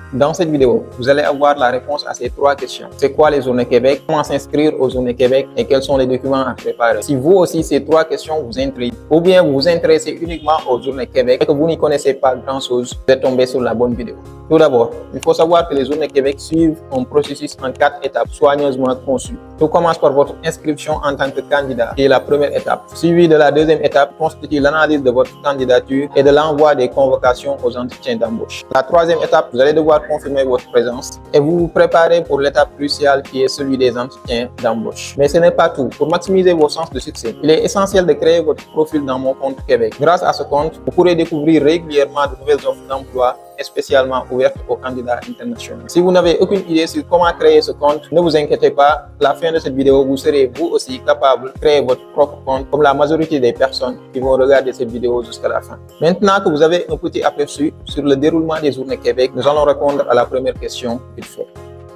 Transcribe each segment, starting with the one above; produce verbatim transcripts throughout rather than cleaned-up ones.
Dans cette vidéo, vous allez avoir la réponse à ces trois questions. C'est quoi les Journées Québec? Comment s'inscrire aux Journées Québec? Et quels sont les documents à préparer? Si vous aussi, ces trois questions vous intriguent, ou bien vous vous intéressez uniquement aux Journées Québec et que vous n'y connaissez pas grand-chose, vous êtes tombé sur la bonne vidéo. Tout d'abord, il faut savoir que les Journées Québec suivent un processus en quatre étapes soigneusement conçues. Tout commence par votre inscription en tant que candidat, qui est la première étape. Suivi de la deuxième étape, constitue l'analyse de votre candidature et de l'envoi des convocations aux entretiens d'embauche. La troisième étape, vous allez devoir confirmer votre présence et vous vous préparez pour l'étape cruciale qui est celui des entretiens d'embauche. Mais ce n'est pas tout. Pour maximiser vos chances de succès, il est essentiel de créer votre profil dans Mon Compte Québec. Grâce à ce compte, vous pourrez découvrir régulièrement de nouvelles offres d'emploi et spécialement ouvertes aux candidats internationaux. Si vous n'avez aucune idée sur comment créer ce compte, ne vous inquiétez pas. À la fin de cette vidéo, vous serez vous aussi capable de créer votre propre compte comme la majorité des personnes qui vont regarder cette vidéo jusqu'à la fin. Maintenant que vous avez un petit aperçu sur le déroulement des Journées Québec, nous allons répondre à la première question qu'il faut.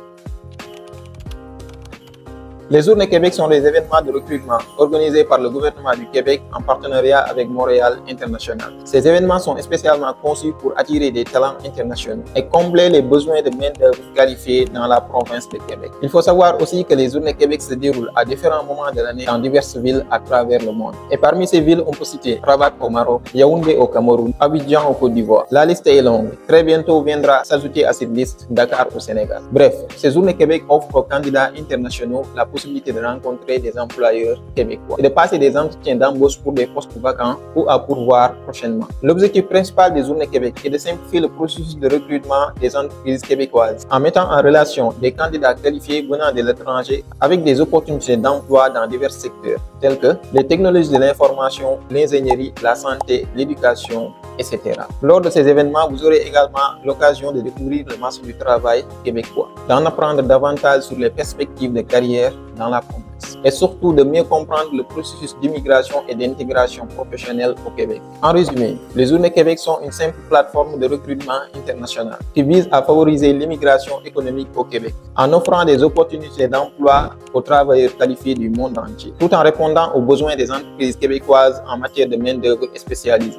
Les Journées Québec sont des événements de recrutement organisés par le gouvernement du Québec en partenariat avec Montréal International. Ces événements sont spécialement conçus pour attirer des talents internationaux et combler les besoins de main-d'œuvre qualifiée dans la province de Québec. Il faut savoir aussi que les Journées Québec se déroulent à différents moments de l'année dans diverses villes à travers le monde. Et parmi ces villes, on peut citer Rabat au Maroc, Yaoundé au Cameroun, Abidjan au Côte d'Ivoire. La liste est longue. Très bientôt viendra s'ajouter à cette liste Dakar au Sénégal. Bref, ces Journées Québec offrent aux candidats internationaux la possibilité de rencontrer des employeurs québécois et de passer des entretiens d'embauche pour des postes vacants ou à pourvoir prochainement. L'objectif principal des Journées Québec est de simplifier le processus de recrutement des entreprises québécoises en mettant en relation des candidats qualifiés venant de l'étranger avec des opportunités d'emploi dans divers secteurs tels que les technologies de l'information, l'ingénierie, la santé, l'éducation, et cetera. Lors de ces événements, vous aurez également l'occasion de découvrir le marché du travail québécois, d'en apprendre davantage sur les perspectives de carrière dans la province et surtout de mieux comprendre le processus d'immigration et d'intégration professionnelle au Québec. En résumé, les Journées Québec sont une simple plateforme de recrutement international qui vise à favoriser l'immigration économique au Québec en offrant des opportunités d'emploi aux travailleurs qualifiés du monde entier, tout en répondant aux besoins des entreprises québécoises en matière de main-d'œuvre spécialisée.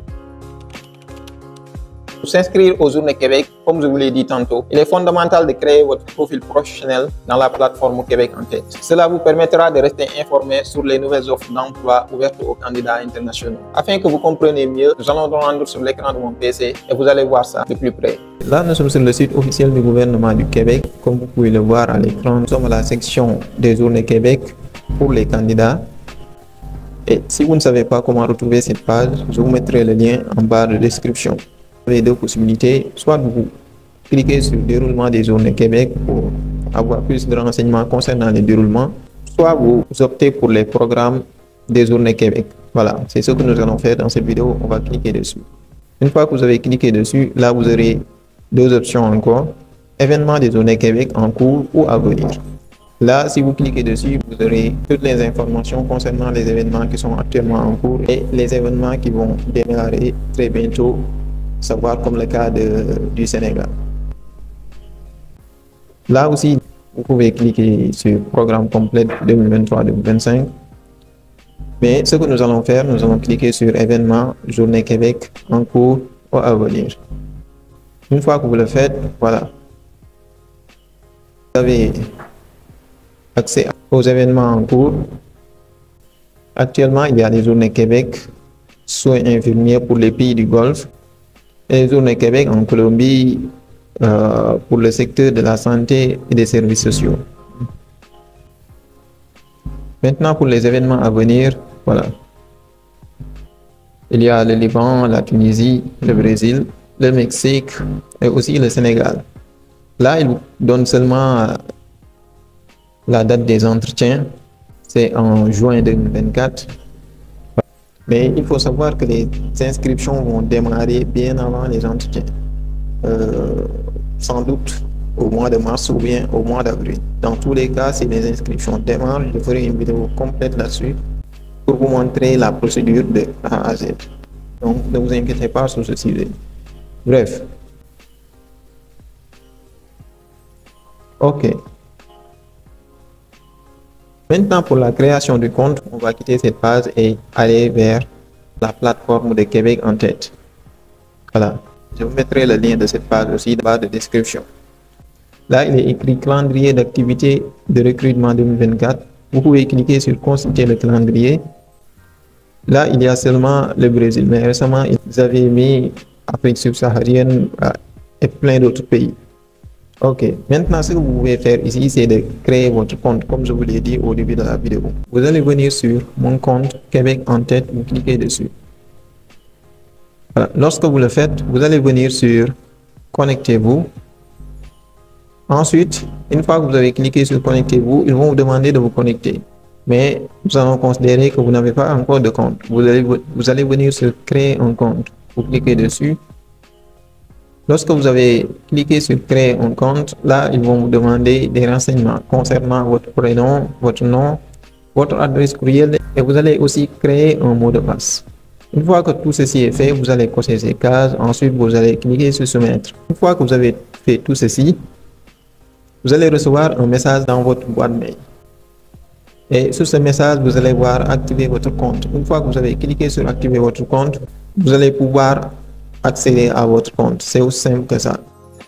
Pour s'inscrire aux Journées Québec, comme je vous l'ai dit tantôt, il est fondamental de créer votre profil professionnel dans la plateforme Québec en tête. Cela vous permettra de rester informé sur les nouvelles offres d'emploi ouvertes aux candidats internationaux. Afin que vous compreniez mieux, nous allons nous rendre sur l'écran de mon P C et vous allez voir ça de plus près. Là, nous sommes sur le site officiel du gouvernement du Québec. Comme vous pouvez le voir à l'écran, nous sommes à la section des Journées Québec pour les candidats. Et si vous ne savez pas comment retrouver cette page, je vous mettrai le lien en barre de description. Vous avez deux possibilités, soit vous cliquez sur le déroulement des Journées Québec pour avoir plus de renseignements concernant le déroulement, soit vous optez pour les programmes des Journées Québec. Voilà, c'est ce que nous allons faire dans cette vidéo, on va cliquer dessus. Une fois que vous avez cliqué dessus, là vous aurez deux options encore, événements des Journées Québec en cours ou à venir. Là, si vous cliquez dessus, vous aurez toutes les informations concernant les événements qui sont actuellement en cours et les événements qui vont démarrer très bientôt, savoir comme le cas de, du Sénégal. Là aussi, vous pouvez cliquer sur programme complet deux mille vingt-trois deux mille vingt-cinq. Mais ce que nous allons faire, nous allons cliquer sur événements Journées Québec en cours ou à venir. Une fois que vous le faites, voilà. Vous avez accès aux événements en cours. Actuellement, il y a les Journées Québec, soins infirmiers pour les pays du Golfe, et les Journées Québec en Colombie euh, pour le secteur de la santé et des services sociaux. Maintenant, pour les événements à venir, voilà. Il y a le Liban, la Tunisie, le Brésil, le Mexique et aussi le Sénégal. Là, il vous donne seulement euh, la date des entretiens, c'est en juin deux mille vingt-quatre. Mais il faut savoir que les inscriptions vont démarrer bien avant les entretiens, euh, sans doute au mois de mars ou bien au mois d'avril. Dans tous les cas, si les inscriptions démarrent, je ferai une vidéo complète là-dessus pour vous montrer la procédure de A à Z. Donc, ne vous inquiétez pas sur ce sujet. Bref. OK. Maintenant, pour la création du compte, on va quitter cette page et aller vers la plateforme de Québec en tête. Voilà. Je vous mettrai le lien de cette page aussi dans la barre de description. Là, il est écrit calendrier d'activité de recrutement deux mille vingt-quatre. Vous pouvez cliquer sur consulter le calendrier. Là, il y a seulement le Brésil, mais récemment, ils avaient mis Afrique subsaharienne et plein d'autres pays. Ok, maintenant, ce que vous pouvez faire ici, c'est de créer votre compte, comme je vous l'ai dit au début de la vidéo. Vous allez venir sur mon compte Québec en tête, vous cliquez dessus. Voilà. Lorsque vous le faites, vous allez venir sur connectez-vous. Ensuite, une fois que vous avez cliqué sur connectez-vous, ils vont vous demander de vous connecter. Mais nous allons considérer que vous n'avez pas encore de compte. Vous allez, vous allez venir sur créer un compte. Vous cliquez dessus. Lorsque vous avez cliqué sur créer un compte, là, ils vont vous demander des renseignements concernant votre prénom, votre nom, votre adresse courriel et vous allez aussi créer un mot de passe. Une fois que tout ceci est fait, vous allez cocher ces cases. Ensuite, vous allez cliquer sur soumettre. Une fois que vous avez fait tout ceci, vous allez recevoir un message dans votre boîte mail. Et sur ce message, vous allez voir activer votre compte. Une fois que vous avez cliqué sur activer votre compte, vous allez pouvoir accéder à votre compte. C'est aussi simple que ça.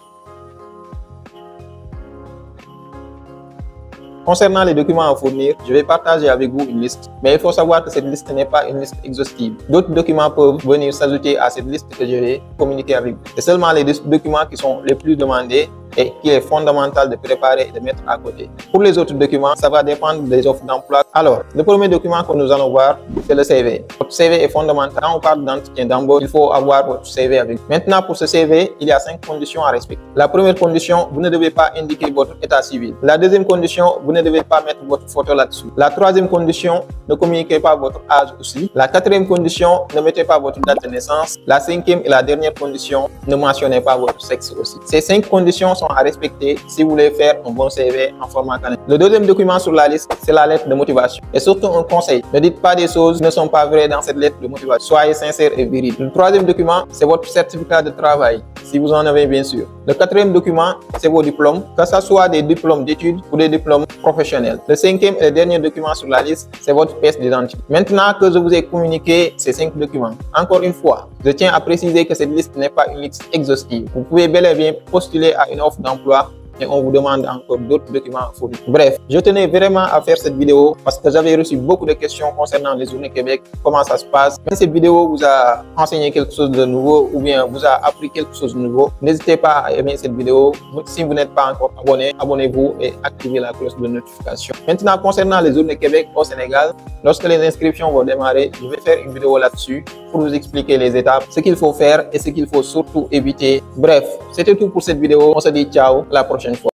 Concernant les documents à fournir, je vais partager avec vous une liste. Mais il faut savoir que cette liste n'est pas une liste exhaustive. D'autres documents peuvent venir s'ajouter à cette liste que je vais communiquer avec vous. C'est seulement les documents qui sont les plus demandés et qu'il est fondamental de préparer et de mettre à côté. Pour les autres documents, ça va dépendre des offres d'emploi. Alors, le premier document que nous allons voir, c'est le C V. Votre C V est fondamental. Quand on parle d'entretien d'embauche, il faut avoir votre C V avec vous. Maintenant, pour ce C V, il y a cinq conditions à respecter. La première condition, vous ne devez pas indiquer votre état civil. La deuxième condition, vous ne devez pas mettre votre photo là-dessus. La troisième condition, ne communiquez pas votre âge aussi. La quatrième condition, ne mettez pas votre date de naissance. La cinquième et la dernière condition, ne mentionnez pas votre sexe aussi. Ces cinq conditions sont à respecter si vous voulez faire un bon C V en format canal. Le deuxième document sur la liste, c'est la lettre de motivation. Et surtout un conseil, ne dites pas des choses qui ne sont pas vraies dans cette lettre de motivation. Soyez sincère et viril. Le troisième document, c'est votre certificat de travail, si vous en avez bien sûr. Le quatrième document, c'est vos diplômes, que ce soit des diplômes d'études ou des diplômes professionnels. Le cinquième et le dernier document sur la liste, c'est votre pièce d'identité. Maintenant que je vous ai communiqué ces cinq documents, encore une fois, je tiens à préciser que cette liste n'est pas une liste exhaustive. Vous pouvez bel et bien postuler à une offre d'emploi et on vous demande encore d'autres documents fournis. Bref, je tenais vraiment à faire cette vidéo parce que j'avais reçu beaucoup de questions concernant les Journées Québec, comment ça se passe. Si cette vidéo vous a enseigné quelque chose de nouveau ou bien vous a appris quelque chose de nouveau, n'hésitez pas à aimer cette vidéo. Si vous n'êtes pas encore abonné, abonnez-vous et activez la cloche de notification. Maintenant, concernant les Journées Québec au Sénégal, lorsque les inscriptions vont démarrer, je vais faire une vidéo là-dessus pour vous expliquer les étapes, ce qu'il faut faire et ce qu'il faut surtout éviter. Bref, c'était tout pour cette vidéo. On se dit ciao, à la prochaine fois.